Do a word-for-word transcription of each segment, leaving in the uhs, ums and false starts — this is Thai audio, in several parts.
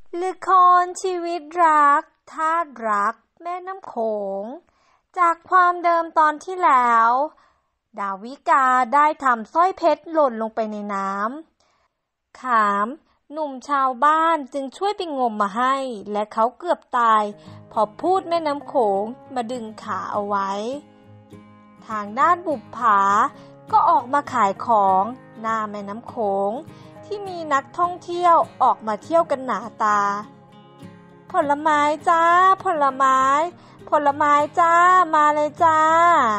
ละครชีวิตรักธาตุรักแม่น้ำโขงจากความเดิมตอนที่แล้วดาวิกาได้ทำสร้อยเพชรหล่นลงไปในน้ำขามหนุ่มชาวบ้านจึงช่วยไปงมมาให้และเขาเกือบตายพอพูดแม่น้ำโขงมาดึงขาเอาไว้ทางด้านบุปผาก็ออกมาขายของหน้าแม่น้ำโขงที่มีนักท่องเที่ยวออกมาเที่ยวกันหนาตาผลไม้จ้าผลไม้ผลไม้จ้ามาเลยจ้า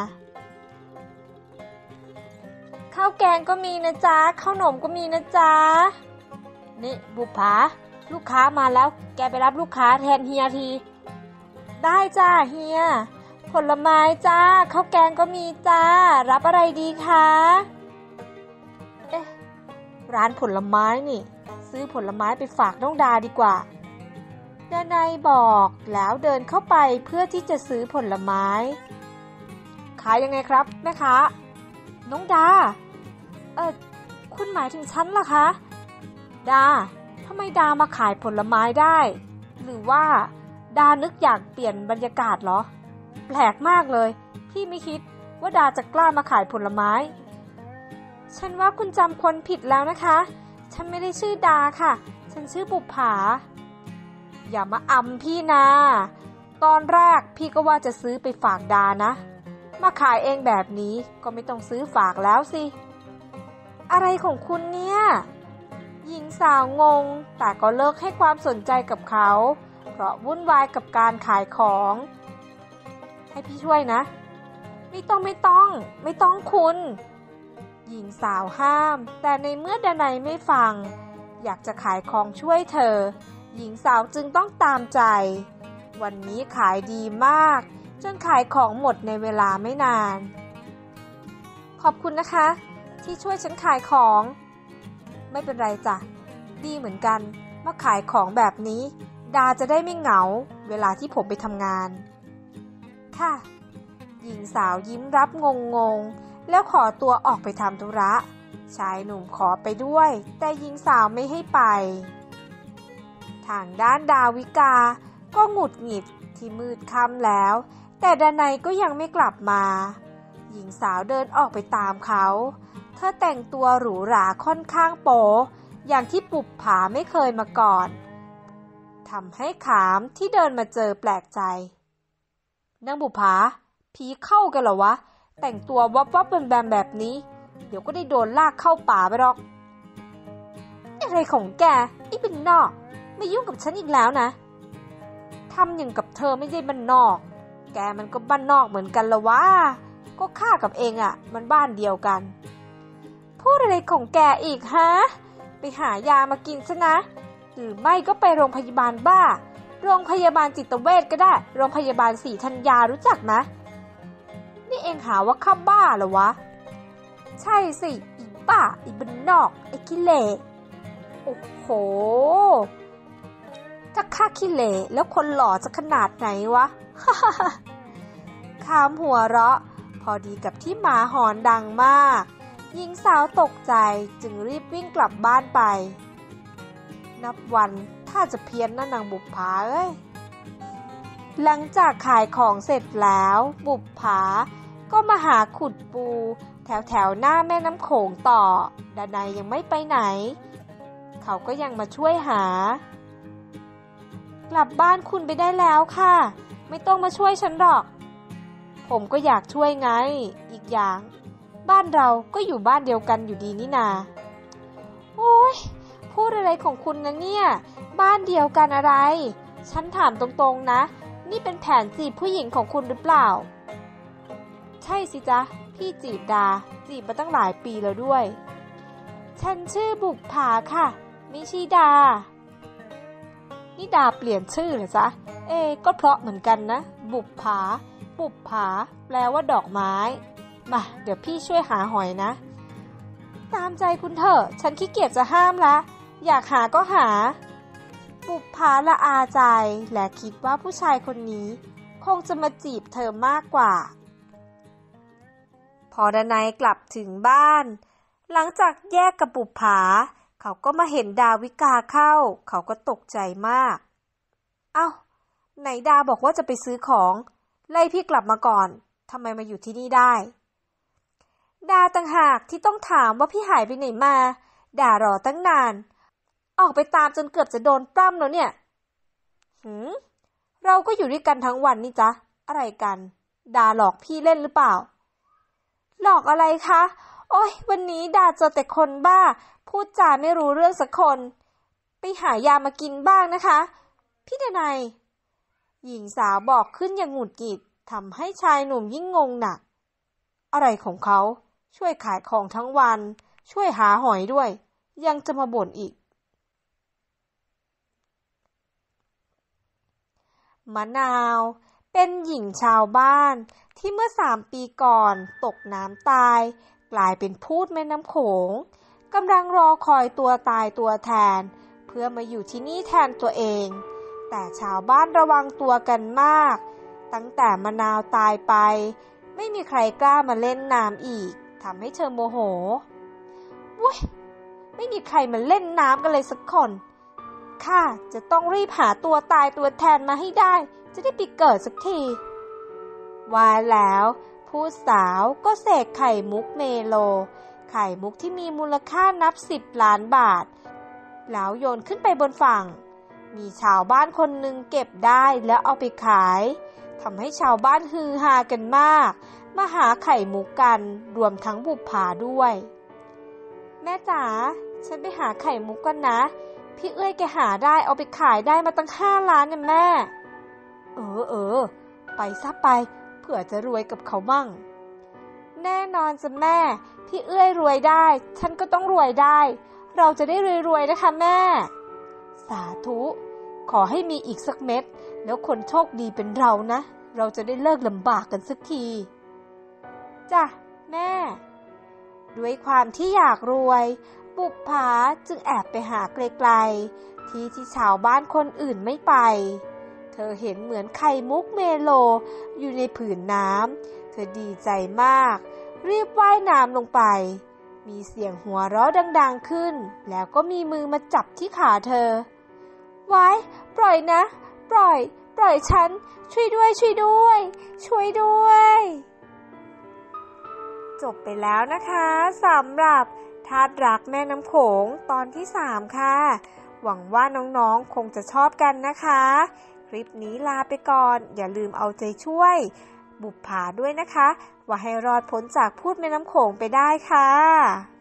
ข้าวแกงก็มีนะจ๊ะข้าวหนมก็มีนะจ๊ะนี่บุปผาลูกค้ามาแล้วแกไปรับลูกค้าแทนเฮียทีได้จ้าเฮียผลไม้จ้าข้าวแกงก็มีจ้ารับอะไรดีคะเอ๊ะร้านผลไม้นี่ซื้อผลไม้ไปฝากน้องดาดีกว่าดานายบอกแล้วเดินเข้าไปเพื่อที่จะซื้อผลไม้ขายยังไงครับแม่ค้าน้องดาเออคุณหมายถึงฉันล่ะคะดาทำไมดามาขายผลไม้ได้หรือว่าดานึกอยากเปลี่ยนบรรยากาศเหรอแปลกมากเลยพี่ไม่คิดว่าดาจะกล้ามาขายผลไม้ฉันว่าคุณจำคนผิดแล้วนะคะฉันไม่ได้ชื่อดาค่ะฉันชื่อบุปผาอย่ามาอำพี่นาตอนแรกพี่ก็ว่าจะซื้อไปฝากดานะมาขายเองแบบนี้ก็ไม่ต้องซื้อฝากแล้วสิอะไรของคุณเนี่ยหญิงสาวงงแต่ก็เลิกให้ความสนใจกับเขาเพราะวุ่นวายกับการขายของให้พี่ช่วยนะไม่ต้องไม่ต้องไม่ต้องคุณหญิงสาวห้ามแต่ในเมื่อดนัยไม่ฟังอยากจะขายของช่วยเธอหญิงสาวจึงต้องตามใจวันนี้ขายดีมากจนขายของหมดในเวลาไม่นานขอบคุณนะคะที่ช่วยฉันขายของไม่เป็นไรจ้ะดีเหมือนกันมาขายของแบบนี้ดาจะได้ไม่เหงาเวลาที่ผมไปทำงานค่ะหญิงสาวยิ้มรับงงงแล้วขอตัวออกไปทำธุระชายหนุ่มขอไปด้วยแต่หญิงสาวไม่ให้ไปทางด้านดาวิกาก็หงุดหงิดที่มืดค่ำแล้วแต่ดนัยก็ยังไม่กลับมาหญิงสาวเดินออกไปตามเขาเธอแต่งตัวหรูหราค่อนข้างโป๊อย่างที่บุปผาไม่เคยมาก่อนทำให้ขามที่เดินมาเจอแปลกใจนางบุปผาผีเข้ากันเหรอวะแต่งตัววับวับแบมแบมแบบนี้เดี๋ยวก็ได้โดนลากเข้าป่าไปหรอกอะไรของแกไอ้เป็นนอกไม่ยุ่งกับฉันอีกแล้วนะทำอย่างกับเธอไม่ใช่บ้านนอกแกมันก็บ้านนอกเหมือนกันละวะก็ข้ากับเองอ่ะมันบ้านเดียวกันพูดอะไรของแกอีกฮะไปหายามากินซะนะหรือไม่ก็ไปโรงพยาบาลบ้าโรงพยาบาลจิตเวชก็ได้โรงพยาบาลศรีธัญญารู้จักนะนี่เองหาว่าข้าบ้าเหรอวะใช่สิอีบ้าอีบ้านนอกไอ้ขี้เหร่โอ้โหถ้าข้าขี้เหร่แล้วคนหล่อจะขนาดไหนวะ ขามหัวเราะพอดีกับที่หมาหอนดังมากหญิงสาวตกใจจึงรีบวิ่งกลับบ้านไปนับวันถ้าจะเพี้ยนนะนางบุปผาเอ้ยหลังจากขายของเสร็จแล้วบุปผาก็มาหาขุดปูแถวแถวหน้าแม่น้ำโขงต่อดนัยยังไม่ไปไหนเขาก็ยังมาช่วยหากลับบ้านคุณไปได้แล้วค่ะไม่ต้องมาช่วยฉันหรอกผมก็อยากช่วยไงอีกอย่างบ้านเราก็อยู่บ้านเดียวกันอยู่ดีนี่นาโอ้ยพูดอะไรของคุณนะเนี่ยบ้านเดียวกันอะไรฉันถามตรงๆนะนี่เป็นแผนจีบผู้หญิงของคุณหรือเปล่าใช่สิจ๊ะพี่จีบดาจีบมาตั้งหลายปีแล้วด้วยฉันชื่อบุปผาค่ะไม่ใช่ดานี่ดาเปลี่ยนชื่อเหรอจ๊ะเอก็เพราะเหมือนกันนะบุปผาบุปผาแปลว่าดอกไม้มาเดี๋ยวพี่ช่วยหาหอยนะตามใจคุณเถอะฉันขี้เกียจจะห้ามละอยากหาก็หาบุปผาละอาใจและคิดว่าผู้ชายคนนี้คงจะมาจีบเธอมากกว่าพอดนัยกลับถึงบ้านหลังจากแยกกับบุปผาเขาก็มาเห็นดาวิกาเข้าเขาก็ตกใจมากเอ้าไหนดาบอกว่าจะไปซื้อของไล่พี่กลับมาก่อนทำไมมาอยู่ที่นี่ได้ดาต่างหากที่ต้องถามว่าพี่หายไปไหนมาด่ารอตั้งนานออกไปตามจนเกือบจะโดนปล้ำแล้วเนี่ยหืมเราก็อยู่ด้วยกันทั้งวันนี่จ๊ะอะไรกันดาหลอกพี่เล่นหรือเปล่าหลอกอะไรคะโอ้ยวันนี้ดาเจอแต่คนบ้าพูดจาไม่รู้เรื่องสักคนไปหายามากินบ้างนะคะพี่ดนัยหญิงสาวบอกขึ้นอย่างหงุดหงิดทำให้ชายหนุ่มยิ่งงงหนักอะไรของเขาช่วยขายของทั้งวันช่วยหาหอยด้วยยังจะมาบ่นอีกมะนาวเป็นหญิงชาวบ้านที่เมื่อสามปีก่อนตกน้ำตายกลายเป็นพูดแม่น้ำโขงกำลังรอคอยตัวตายตัวแทนเพื่อมาอยู่ที่นี่แทนตัวเองแต่ชาวบ้านระวังตัวกันมากตั้งแต่มะนาวตายไปไม่มีใครกล้ามาเล่นน้ำอีกทำให้เธอโมโหวุ้ยไม่มีใครมาเล่นน้ำกันเลยสักคนข้าจะต้องรีบหาตัวตายตัวแทนมาให้ได้จะได้ไปเกิดสักทีว่าแล้วผู้สาวก็เสกไข่มุกเมโลไข่มุกที่มีมูลค่านับสิบล้านบาทแล้วโยนขึ้นไปบนฝั่งมีชาวบ้านคนหนึ่งเก็บได้แล้วเอาไปขายทำให้ชาวบ้านฮือฮากันมากมาหาไข่มุกกันรวมทั้งบุปผาด้วยแม่จ๋าฉันไปหาไข่มุกกันนะพี่เอ้ยแกหาได้เอาไปขายได้มาตั้งห้าล้านเนี่ยแม่เออเออไปซะไปเผื่อจะรวยกับเขาบ้างแน่นอนจ้ะแม่พี่เอ้ยรวยได้ฉันก็ต้องรวยได้เราจะได้รวยๆนะคะแม่สาธุขอให้มีอีกสักเม็ดแล้วคนโชคดีเป็นเรานะเราจะได้เลิกลำบากกันสักทีจ้ะแม่ด้วยความที่อยากรวยบุปผาจึงแอบไปหาไกลๆที่ที่ชาวบ้านคนอื่นไม่ไปเธอเห็นเหมือนไข่มุกเมโลอยู่ในผืนน้ำเธอดีใจมากรีบว่ายน้ำลงไปมีเสียงหัวเราะดังๆขึ้นแล้วก็มีมือมาจับที่ขาเธอไว้ปล่อยนะปล่อยปล่อยฉันช่วยด้วยช่วยด้วยช่วยด้วยจบไปแล้วนะคะสำหรับทาสรักแม่น้ำโขงตอนที่สามค่ะหวังว่าน้องๆคงจะชอบกันนะคะคลิปนี้ลาไปก่อนอย่าลืมเอาใจช่วยบุปผาด้วยนะคะว่าให้รอดพ้นจากพูดแม่น้ำโขงไปได้ค่ะ